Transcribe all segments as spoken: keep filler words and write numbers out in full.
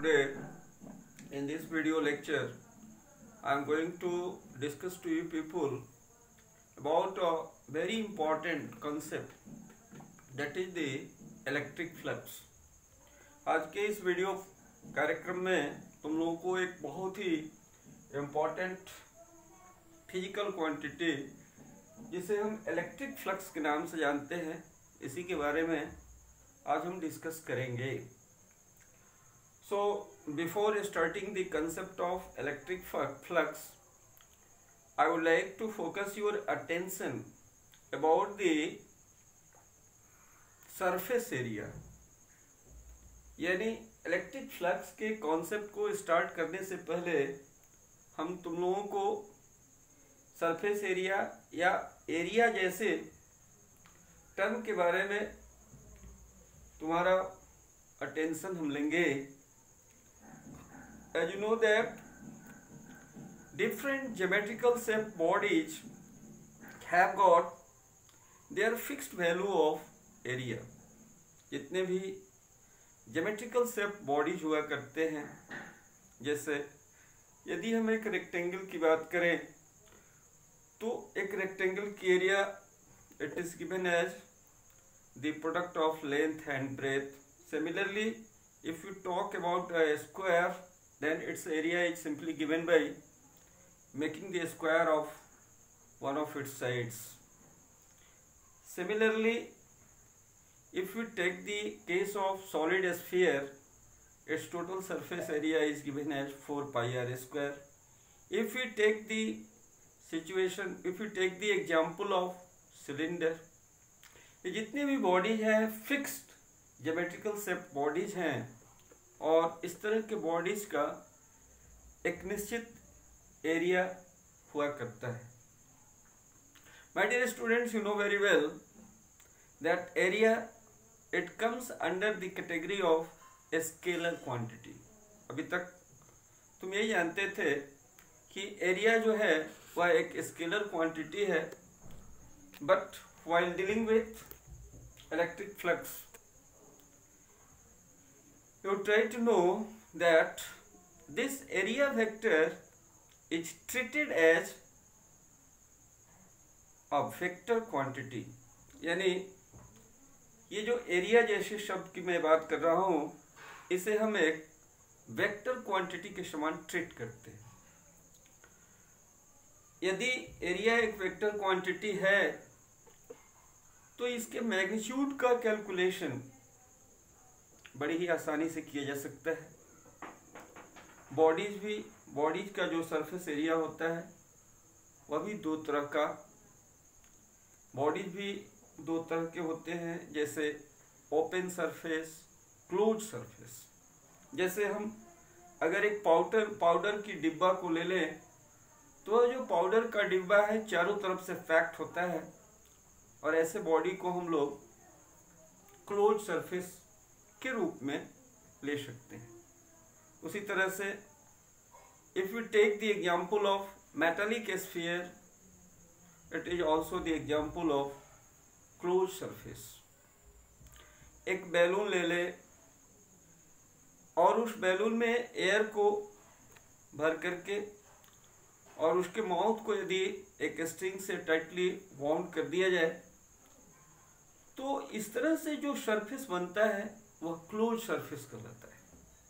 today in this video lecture I am going to discuss to you people about a very important concept that is the electric flux. आज के इस video कार्यक्रम में तुम लोगों को एक बहुत ही इम्पोर्टेंट फिजिकल क्वांटिटी जिसे हम इलेक्ट्रिक फ्लक्स के नाम से जानते हैं, इसी के बारे में आज हम डिस्कस करेंगे. So before starting the concept of electric flux, I would like to focus your attention about the surface area. यानी इलेक्ट्रिक फ्लक्स के कॉन्सेप्ट को स्टार्ट करने से पहले हम तुम लोगों को सरफेस एरिया या एरिया जैसे टर्म के बारे में तुम्हारा अटेंशन हम लेंगे. As you know that different geometrical shape bodies have got their fixed value of area. जितने भी geometrical shape bodies हुआ करते हैं, जैसे यदि हम एक रेक्टेंगल की बात करें तो एक रेक्टेंगल की area it is given as the product of length and breadth. Similarly, if you talk about a square, then its area is simply given by making the square of one of its sides. Similarly, if we take the case of solid sphere, its total surface area is given as four pi r square. If we take the situation, if we take the example of cylinder, ये जितनी भी bodies हैं fixed geometrical shape bodies हैं और इस तरह के bodies का एक निश्चित एरिया हुआ करता है. My dear students, you know very well that area it comes under the category of scalar quantity. अभी तक तुम यही जानते थे कि एरिया जो है वह एक स्केलर क्वांटिटी है, but while dealing with electric flux you try to know that this area vector is treated as a vector quantity. यानी ये जो एरिया जैसे शब्द की मैं बात कर रहा हूं, इसे हम एक वेक्टर क्वांटिटी के समान ट्रीट करते हैं. यदि एरिया एक वेक्टर क्वांटिटी है तो इसके मैग्नीट्यूड का कैलकुलेशन बड़ी ही आसानी से किया जा सकता है. बॉडीज भी बॉडीज का जो सरफेस एरिया होता है वह भी दो तरह का बॉडीज भी दो तरह के होते हैं, जैसे ओपन सरफेस, क्लोज सरफेस. जैसे हम अगर एक पाउडर पाउडर की डिब्बा को ले लें तो जो पाउडर का डिब्बा है चारों तरफ से पैक्ड होता है और ऐसे बॉडी को हम लोग क्लोज सरफेस के रूप में ले सकते हैं. उसी तरह से if you take the example of metallic sphere, it is also the example of close surface. एक बैलून ले ले और उस बैलून में एयर को भर करके और उसके माउथ को यदि एक स्ट्रिंग से टाइटली बाउंड कर दिया जाए तो इस तरह से जो सरफेस बनता है वह क्लोज सरफेस कहलाता है.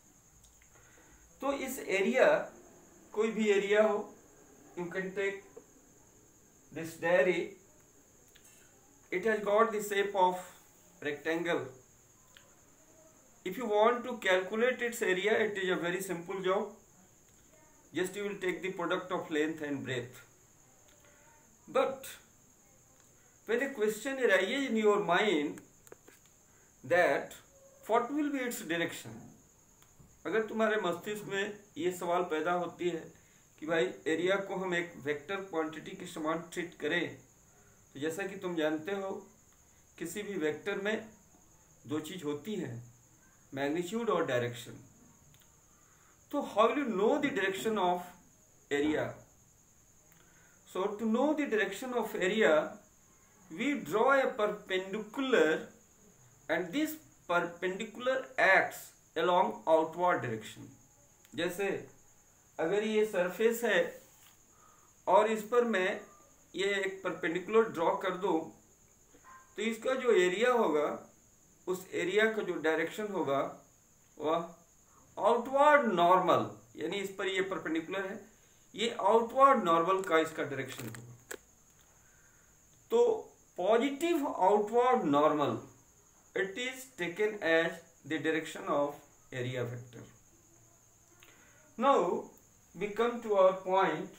तो इस एरिया, कोई भी एरिया हो, you can take this diary, it has got the shape of rectangle. If you want to calculate its area, it is a very simple job. Just you will take the product of length and breadth. But when a question arises in your mind that what will be its direction, अगर तुम्हारे मस्तिष्क में ये सवाल पैदा होती है कि भाई एरिया को हम एक वेक्टर क्वांटिटी के समान ट्रीट करें, तो जैसा कि तुम जानते हो किसी भी वेक्टर में दो चीज होती है, मैग्नीट्यूड और डायरेक्शन. तो how will you know the direction of area? So to know the direction of area we draw a perpendicular and this perpendicular acts along outward direction। जैसे अगर ये सरफेस है और इस पर मैं ये एक परपेंडिकुलर ड्रॉ कर दूं, तो इसका जो एरिया होगा, उस एरिया का जो डायरेक्शन होगा वह आउटवर्ड नॉर्मल, यानी इस पर ये परपेंडिकुलर है, ये आउटवर्ड नॉर्मल का इसका डायरेक्शन होगा। तो positive outward normal, it is taken as the direction of area vector. Now we come to our point.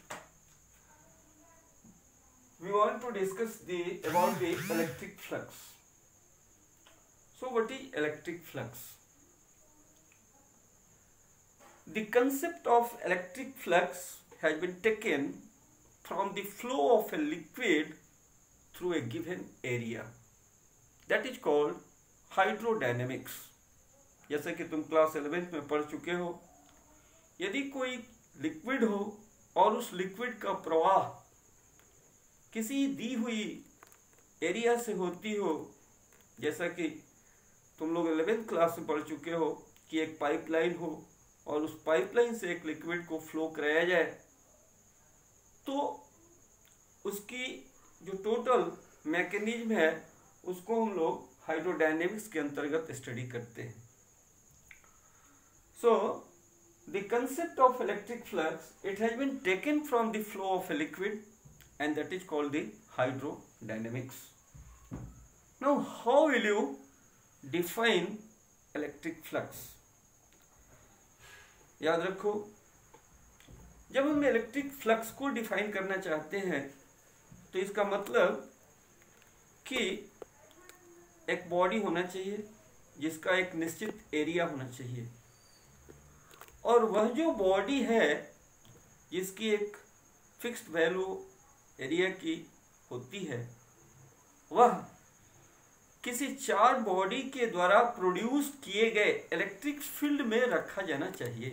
We want to discuss the about the electric flux. So what is electric flux? The concept of electric flux has been taken from the flow of a liquid through a given area. That is called hydrodynamics. जैसा कि तुम class eleventh में पढ़ चुके हो, यदि कोई liquid हो और उस लिक्विड का प्रवाह किसी दी हुई एरिया से होती हो, जैसा कि तुम लोग इलेवेंथ क्लास में पढ़ चुके हो कि एक पाइपलाइन हो और उस पाइपलाइन से एक लिक्विड को फ्लो कराया जाए, तो उसकी जो टोटल मैकेनिज्म है उसको हम लोग हाइड्रोडायनेमिक्स के अंतर्गत स्टडी करते हैं। So the concept of electric flux, it has been taken from the flow of a liquid and that is called the hydrodynamics. Now how will you define electric flux? याद रखो, जब हम electric flux को define करना चाहते हैं तो इसका मतलब कि एक बॉडी होना चाहिए जिसका एक निश्चित एरिया होना चाहिए, और वह जो बॉडी है जिसकी एक फिक्स्ड वैल्यू एरिया की होती है, वह किसी चार बॉडी के द्वारा प्रोड्यूस किए गए इलेक्ट्रिक फील्ड में रखा जाना चाहिए।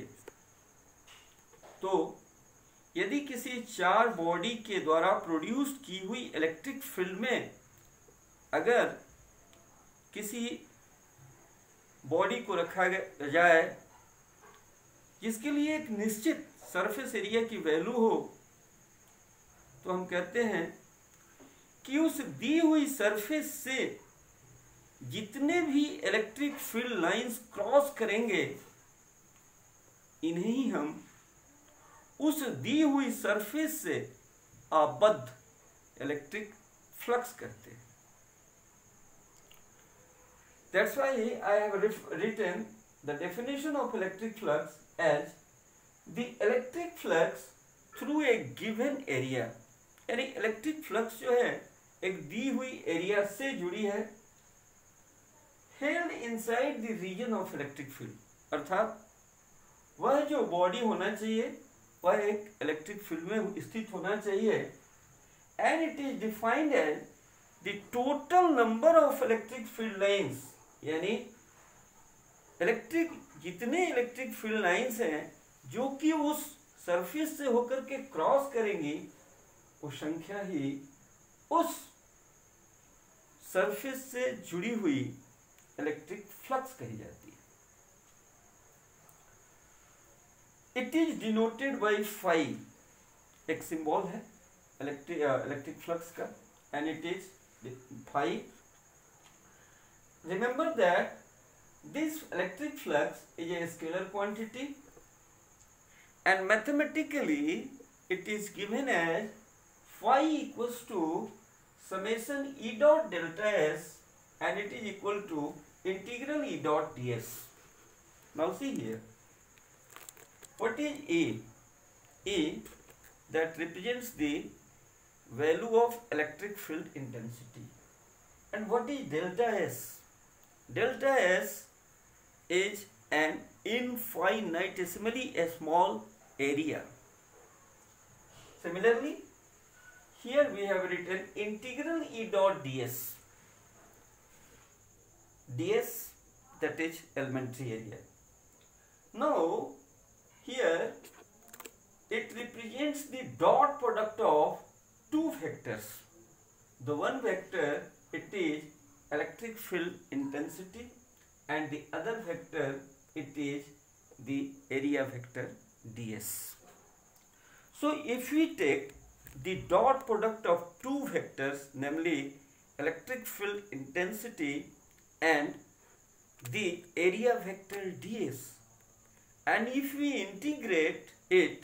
तो यदि किसी चार बॉडी के द्वारा प्रोड्यूस की हुई इलेक्ट्रिक फील्ड में अगर किसी बॉडी को रखा जाए जिसके लिए एक निश्चित सरफेस एरिया की वैल्यू हो, तो हम कहते हैं कि उस दी हुई सरफेस से जितने भी इलेक्ट्रिक फील्ड लाइंस क्रॉस करेंगे, इन्हें ही हम उस दी हुई सरफेस से आबद्ध इलेक्ट्रिक फ्लक्स कहते हैं। That's why I have written the definition of electric flux as the electric flux through a given area। यानी इलेक्ट्रिक फ्लक्स जो है एक दी हुई एरिया से जुड़ी है, held inside the region of electric field, अर्थात वह जो बॉडी होना चाहिए वह एक इलेक्ट्रिक फील्ड में स्थित होना चाहिए, and it is defined as the total number of electric field lines, यानी इलेक्ट्रिक जितने इलेक्ट्रिक फील्ड लाइंस हैं जो कि उस सरफेस से होकर के क्रॉस करेंगी, वो संख्या ही उस सरफेस से जुड़ी हुई इलेक्ट्रिक फ्लक्स कही जाती है। It is denoted by phi, एक सिंबल है इलेक्ट्रिक इलेक्ट्रिक फ्लक्स का, and it is phi. Remember that this electric flux is a scalar quantity and mathematically it is given as phi equals to summation E dot delta S, and it is equal to integral E dot ds. Now see here, what is E? E that represents the value of electric field intensity, and what is delta S? Delta S is an infinitesimally small area. Similarly, here we have written integral E dot ds. Ds, that is elementary area. Now here it represents the dot product of two vectors. The one vector, it is electric field intensity, and the other vector, it is the area vector ds. So if we take the dot product of two vectors, namely electric field intensity and the area vector ds, and if we integrate it,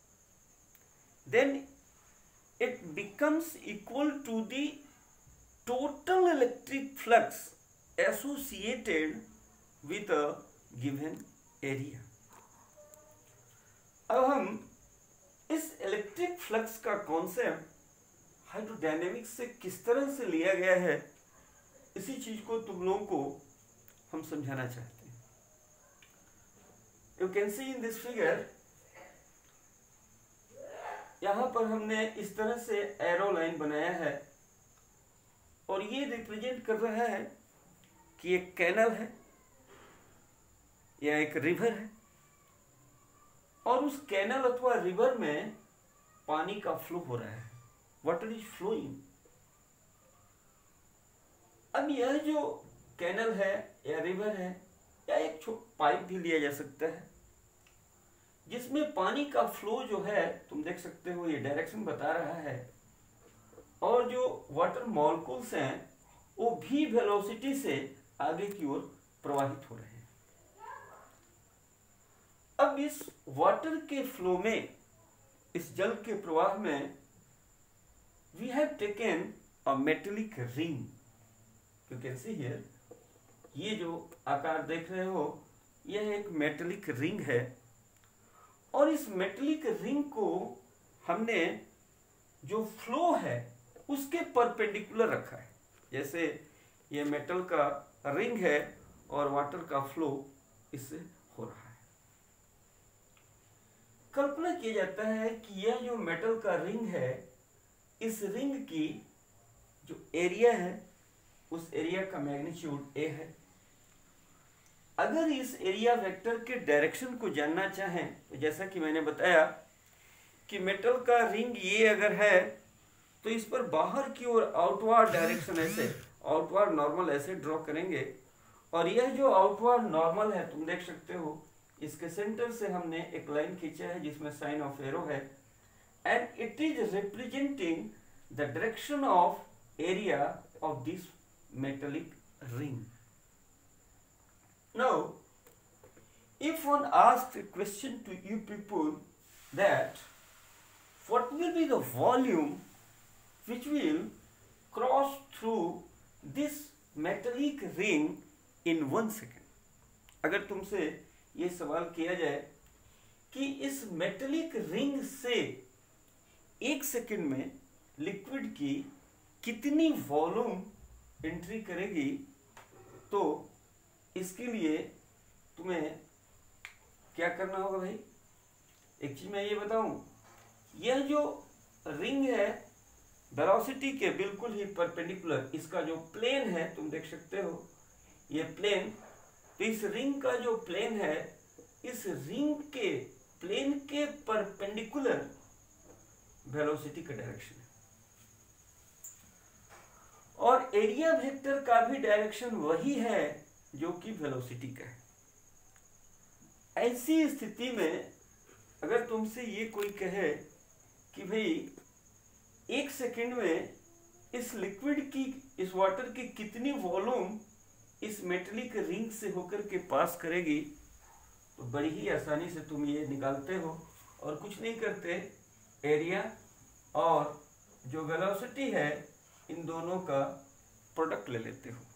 then it becomes equal to the total electric flux associated with a given area. अब हम इस electric flux का concept hydrodynamics से किस तरह से लिया गया है, इसी चीज को तुम लोगों को हम समझाना चाहते हैं. You can see in this figure, यहां पर हमने इस तरह से एरो लाइन बनाया है और ये रिप्रेजेंट कर रहा है कि एक कैनल है या एक रिवर है और उस कैनल अथवा रिवर में पानी का फ्लो हो रहा है. Water is flowing. अब यह जो कैनल है या रिवर है या एक पाइप भी लिया जा सकता है जिसमें पानी का फ्लो जो है तुम देख सकते हो, ये डायरेक्शन बता रहा है और जो वाटर मॉलिक्यूल्स हैं वो भी वेलोसिटी से आगे की ओर प्रवाहित हो रहे हैं. अब इस वाटर के फ्लो में, इस जल के प्रवाह में we have taken a metallic ring. You can see here, ये जो आकार देख रहे हो यह एक मेटेलिक रिंग है और इस मेटेलिक रिंग को हमने जो फ्लो है उसके परपेंडिकुलर रखा है. जैसे ये मेटल का रिंग है और वाटर का फ्लो इससे हो रहा है. कल्पना किया जाता है कि यह जो मेटल का रिंग है, इस रिंग की जो एरिया है उस एरिया का मैग्नीट्यूड ए है. अगर इस एरिया वेक्टर के डायरेक्शन को जानना चाहें तो जैसा कि मैंने बताया कि मेटल का रिंग ये अगर है तो इस पर बाहर की ओर आउटवर्ड डायरेक्शन ऐसे आउटवर्ड नॉर्मल ऐसे ड्रॉ करेंगे और यह जो आउटवर्ड नॉर्मल है तुम देख सकते हो, इसके सेंटर से हमने एक लाइन खींचा है जिसमें साइन ऑफ एरो है and it is representing the direction of area of this metallic ring. Now, if one asks a question to you people that what will be the volume which will cross through this metallic ring in one second, अगर तुमसे ये सवाल किया जाए कि इस metallic ring से एक सेकंड में लिक्विड की कितनी वॉल्यूम एंट्री करेगी, तो इसके लिए तुम्हें क्या करना होगा भाई. एक चीज मैं ये बताऊं, यह जो रिंग है वेलोसिटी के बिल्कुल ही परपेंडिकुलर, इसका जो प्लेन है तुम देख सकते हो ये प्लेन, तो इस रिंग का जो प्लेन है इस रिंग के प्लेन के परपेंडिकुलर वेलोसिटी का डायरेक्शन है और एरिया वेक्टर का भी डायरेक्शन वही है जो कि वेलोसिटी का है. ऐसी स्थिति में अगर तुमसे ये कोई कहे कि भाई एक सेकंड में इस लिक्विड की, इस वाटर की कितनी वॉल्यूम इस मेटेलिक रिंग से होकर के पास करेगी, तो बड़ी ही आसानी से तुम ये निकालते हो और कुछ नहीं करते, एरिया और जो वेलोसिटी है इन दोनों का प्रोडक्ट ले लेते हो.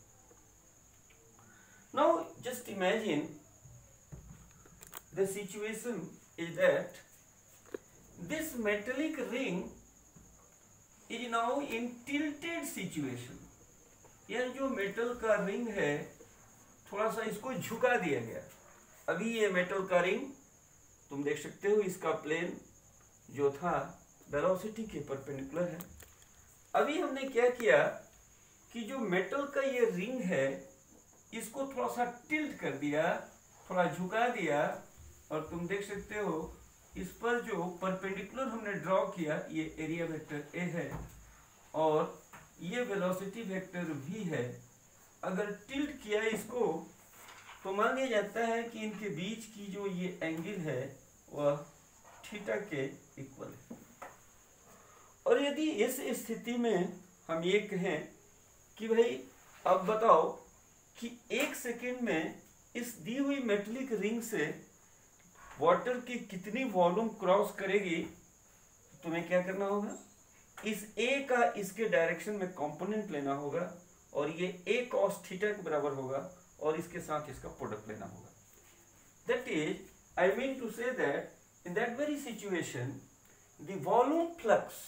Now just imagine the situation is that this metallic ring is now in tilted situation. यह जो मेटल का रिंग है थोड़ा सा इसको झुका दिया गया. अभी ये मेटल का रिंग तुम देख सकते हो, इसका प्लेन जो था वेलोसिटी के परपेंडिकुलर है. अभी हमने क्या किया कि जो मेटल का ये रिंग है इसको थोड़ा सा टिल्ट कर दिया, थोड़ा झुका दिया और तुम देख सकते हो इस पर जो परपेंडिकुलर हमने ड्रॉ किया ये एरिया वेक्टर ए है और ये वेलोसिटी वेक्टर भी है. अगर टिल्ट किया इसको तो मान लिया जाता है कि इनके बीच की जो ये एंगल है वह थीटा के इक्वल है। और यदि इस स्थिति में हम ये कहें कि भाई अब बताओ कि एक सेकेंड में इस दी हुई मेटेलिक रिंग से वाटर की कितनी वॉल्यूम क्रॉस करेगी, तुम्हें क्या करना होगा, इस ए का इसके डायरेक्शन में कंपोनेंट लेना होगा और ये ए कॉस थीटा के बराबर होगा और इसके साथ इसका प्रोडक्ट लेना होगा। That is, I mean to say that in that very situation the volume flux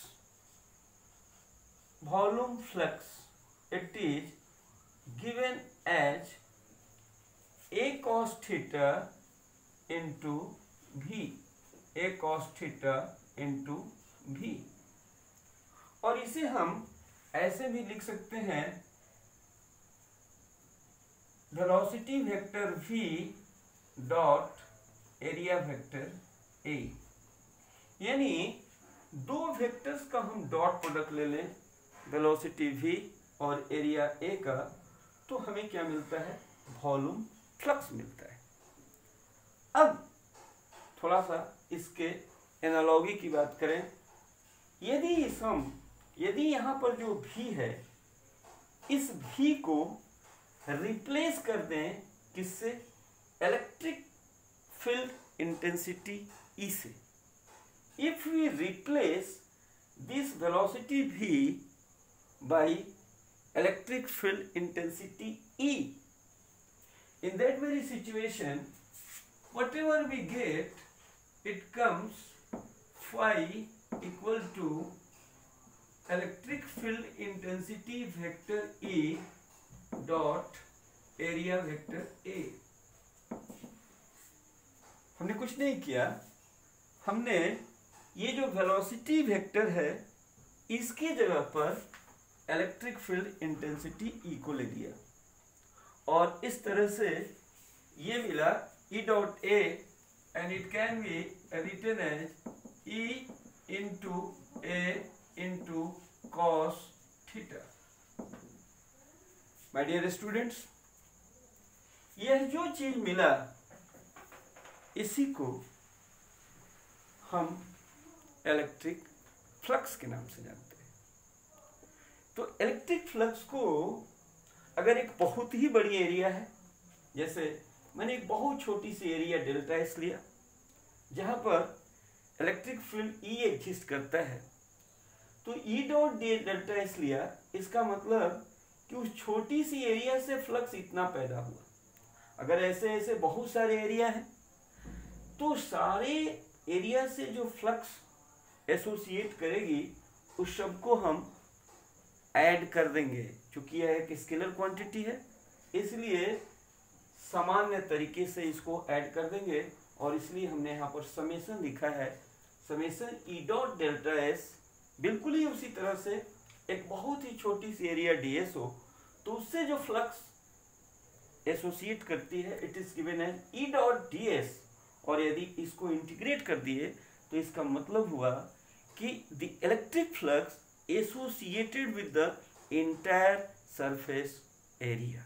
volume flux it is given as a cos theta into v, a cos theta into v। और इसे हम ऐसे भी लिख सकते हैं, velocity vector v dot area vector a। यानी दो वेक्टर्स का हम डॉट प्रोडक्ट ले लें, वेलोसिटी v और एरिया ए का, तो हमें क्या मिलता है, वॉल्यूम फ्लक्स मिलता है। अब थोड़ा सा इसके एनालॉगी की बात करें, यदि इस हम यदि यहाँ पर जो भी है इस भी को रिप्लेस कर दें किससे, इलेक्ट्रिक फील्ड इंटेंसिटी ई से। If we replace this velocity भी by electric field intensity E, in that very situation whatever we get, it comes phi equal to electric field intensity vector E dot area vector A। हमने कुछ नहीं किया, हमने ये जो velocity vector है इसकी जगह पर इलेक्ट्रिक फील्ड इंटेंसिटी ई को ले दिया और इस तरह से ये मिला E dot A and it can be written as E into A into cos theta. My dear students, यह जो चीज मिला इसी को हम इलेक्ट्रिक फ्लक्स के नाम से जानते हैं। तो इलेक्ट्रिक फ्लक्स को अगर एक बहुत ही बड़ी एरिया है, जैसे मैंने एक बहुत छोटी सी एरिया डेल्टा एस लिया जहां पर इलेक्ट्रिक फील्ड ई एग्जिस्ट करता है, तो ई डॉट डेल्टा एस लिया, इसका मतलब कि उस छोटी सी एरिया से फ्लक्स इतना पैदा हुआ। अगर ऐसे ऐसे बहुत सारे एरिया हैं तो सारे एरिया से जो फ्लक्स एसोसिएट करेगी उस सब को हम ऐड कर देंगे। चूंकि यह एक स्केलर क्वांटिटी है इसलिए सामान्य तरीके से इसको ऐड कर देंगे और इसलिए हमने यहाँ पर समेशन लिखा है, summation E dot delta S. बिल्कुल ही उसी तरह से एक बहुत ही छोटी सी एरिया डीएस हो तो उससे जो फ्लक्स एसोसिएट करती है it is given as E dot DS, और यदि इसको इंटीग्रेट कर दिए तो इसका मतलब हुआ कि the electric flux associated with the entire surface area.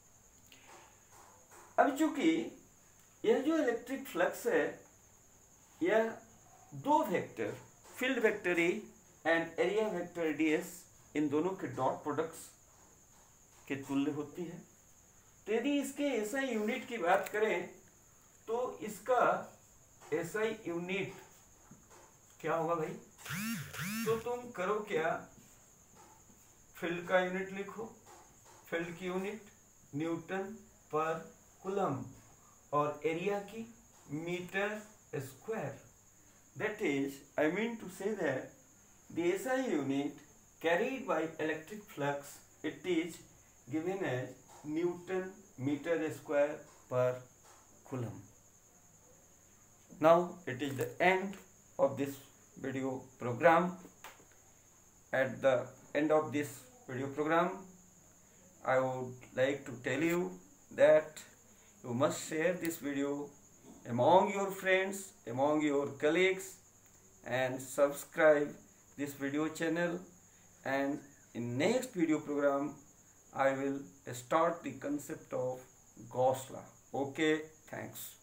अब चूंकि यह जो इलेक्ट्रिक फ्लक्स है यह दो vector field vector A and area vector DS इन दोनों के डॉट प्रोडक्ट्स के तुल्य होती है, तो यदि इसके एसआई यूनिट की बात करें तो इसका एसआई यूनिट क्या होगा भाई? तो तुम करो क्या, फील्ड का यूनिट लिखो, फील्ड की यूनिट न्यूटन पर कूलम और एरिया की metre square. That is, I mean to say that the SI unit carried by electric flux, it is given as Newton meter square per coulomb. Now it is the end of this video program. At the end of this video program, I would like to tell you that you must share this video among your friends, among your colleagues, and subscribe this video channel. And in next video program I will start the concept of Gauss law. Okay, thanks.